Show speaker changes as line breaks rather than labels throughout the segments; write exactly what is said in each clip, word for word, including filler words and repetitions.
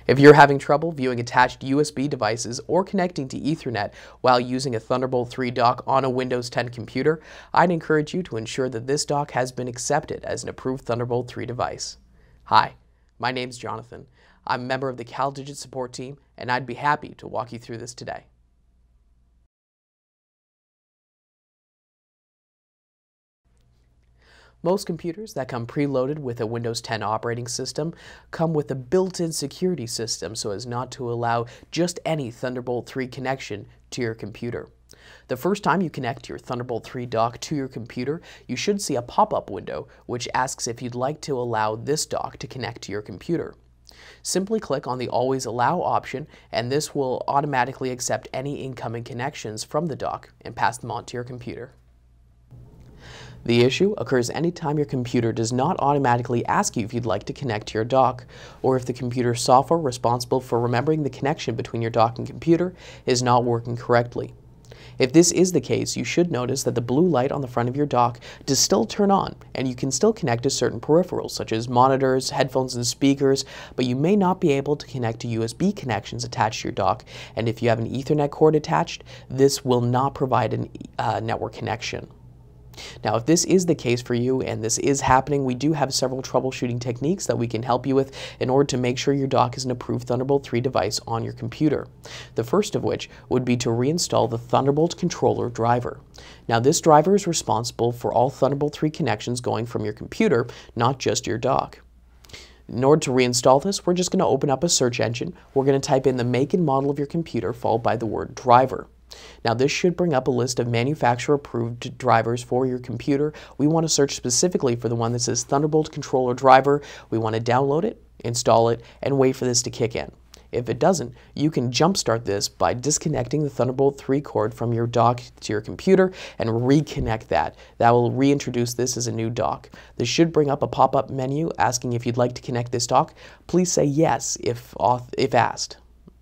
If you're having trouble viewing attached U S B devices or connecting to Ethernet while using a Thunderbolt three dock on a Windows ten computer, I'd encourage you to ensure that this dock has been accepted as an approved Thunderbolt three device. Hi, my name's Jonathan. I'm a member of the CalDigit support team, and I'd be happy to walk you through this today. Most computers that come preloaded with a Windows ten operating system come with a built-in security system so as not to allow just any Thunderbolt three connection to your computer. The first time you connect your Thunderbolt three dock to your computer, you should see a pop-up window which asks if you'd like to allow this dock to connect to your computer. Simply click on the Always Allow option, and this will automatically accept any incoming connections from the dock and pass them on to your computer. The issue occurs anytime your computer does not automatically ask you if you'd like to connect to your dock, or if the computer software responsible for remembering the connection between your dock and computer is not working correctly. If this is the case, you should notice that the blue light on the front of your dock does still turn on, and you can still connect to certain peripherals such as monitors, headphones, and speakers, but you may not be able to connect to U S B connections attached to your dock, and if you have an Ethernet cord attached, this will not provide a uh, network connection. Now, if this is the case for you and this is happening, we do have several troubleshooting techniques that we can help you with in order to make sure your dock is an approved Thunderbolt three device on your computer. The first of which would be to reinstall the Thunderbolt controller driver. Now, this driver is responsible for all Thunderbolt three connections going from your computer, not just your dock. In order to reinstall this, we're just going to open up a search engine. We're going to type in the make and model of your computer followed by the word driver. Now, this should bring up a list of manufacturer-approved drivers for your computer. We want to search specifically for the one that says Thunderbolt Controller Driver. We want to download it, install it, and wait for this to kick in. If it doesn't, you can jumpstart this by disconnecting the Thunderbolt three cord from your dock to your computer and reconnect that. That will reintroduce this as a new dock. This should bring up a pop-up menu asking if you'd like to connect this dock. Please say yes if, if asked.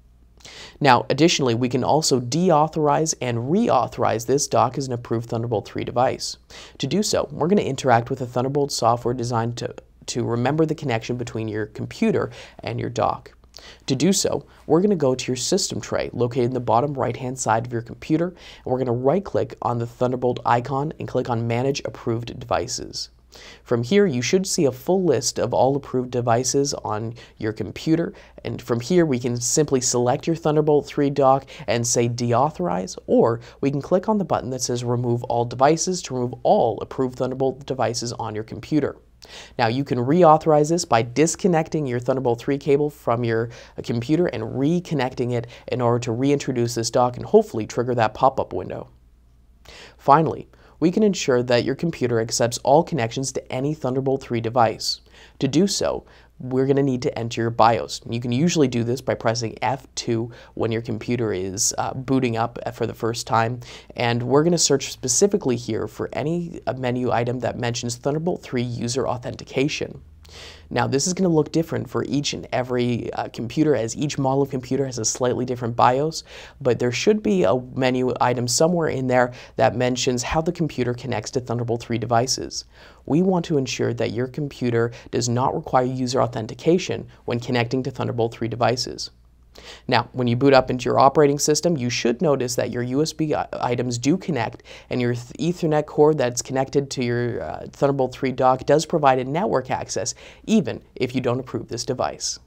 Now, additionally, we can also deauthorize and reauthorize this dock as an approved Thunderbolt three device. To do so, we're going to interact with the Thunderbolt software designed to, to remember the connection between your computer and your dock. To do so, we're going to go to your system tray located in the bottom right-hand side of your computer, and we're going to right-click on the Thunderbolt icon and click on Manage Approved Devices. From here, you should see a full list of all approved devices on your computer, and from here we can simply select your Thunderbolt three dock and say deauthorize, or we can click on the button that says remove all devices to remove all approved Thunderbolt devices on your computer. Now, you can reauthorize this by disconnecting your Thunderbolt three cable from your computer and reconnecting it in order to reintroduce this dock and hopefully trigger that pop-up window. Finally, we can ensure that your computer accepts all connections to any Thunderbolt three device. To do so, we're going to need to enter your BIOS. You can usually do this by pressing F two when your computer is uh, booting up for the first time, and we're going to search specifically here for any menu item that mentions Thunderbolt three user authentication. Now, this is going to look different for each and every uh, computer, as each model of computer has a slightly different BIOS, but there should be a menu item somewhere in there that mentions how the computer connects to Thunderbolt three devices. We want to ensure that your computer does not require user authentication when connecting to Thunderbolt three devices. Now, when you boot up into your operating system, you should notice that your U S B items do connect, and your Ethernet cord that's connected to your uh, Thunderbolt three dock does provide a network access, even if you don't approve this device.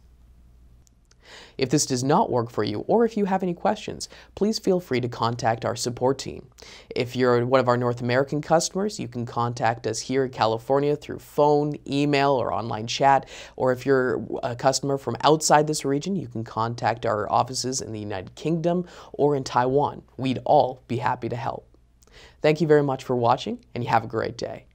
If this does not work for you, or if you have any questions, please feel free to contact our support team. If you're one of our North American customers, you can contact us here in California through phone, email, or online chat. Or if you're a customer from outside this region, you can contact our offices in the United Kingdom or in Taiwan. We'd all be happy to help. Thank you very much for watching, and you have a great day.